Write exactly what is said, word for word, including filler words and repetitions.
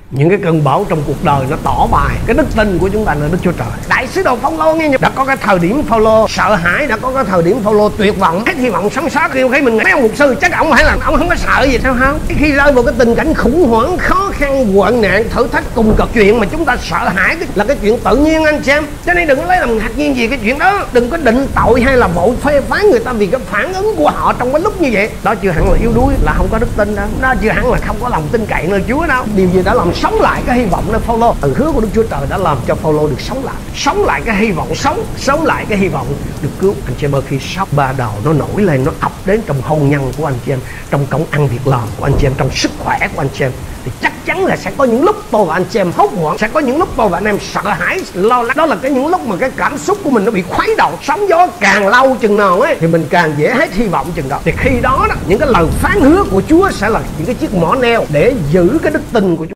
Những cái cơn bão trong cuộc đời nó tỏ bài cái đức tin của chúng ta là Đức Chúa Trời. Đại sứ đồ Phaolô nghe đã có cái thời điểm Phaolô sợ hãi, đã có cái thời điểm Phaolô tuyệt vọng, hết hy vọng sống sót. Khi mình mấy ông mục sư chắc ông phải là ông không có sợ gì sao không? Khi rơi vào cái tình cảnh khủng hoảng, khó khăn, hoạn nạn, thử thách cùng cực, chuyện mà chúng ta sợ hãi là cái chuyện tự nhiên anh chị em. Cho nên đừng có lấy làm ngạc nhiên gì cái chuyện đó, đừng có định tội hay là vội phê phán người ta vì cái phản ứng của họ trong cái lúc như vậy. Đó chưa hẳn là yếu đuối, là không có đức tin đâu. Đó chưa hẳn là không có lòng tin cậy nơi Chúa đâu. Điều gì đã làm sống lại cái hy vọng đó Phaolô? Từ hứa của Đức Chúa Trời đã làm cho Phaolô được sống lại, sống lại cái hy vọng sống, sống lại cái hy vọng được cứu. Anh chị em ơi, khi sóng ba đầu nó nổi lên, nó ập đến trong hôn nhân của anh chị em, trong công ăn việc làm của anh chị em, trong sức khỏe của anh chị em, thì chắc chắn là sẽ có những lúc tôi và anh chị em hốt hoảng, sẽ có những lúc tôi và anh em sợ hãi, lo lắng. Đó là cái những lúc mà cái cảm xúc của mình nó bị khuấy động. Sóng gió càng lâu chừng nào ấy thì mình càng dễ hết hy vọng chừng đó. Thì khi đó, đó những cái lời phán hứa của Chúa sẽ là những cái chiếc mỏ neo để giữ cái đức tin của Chúa.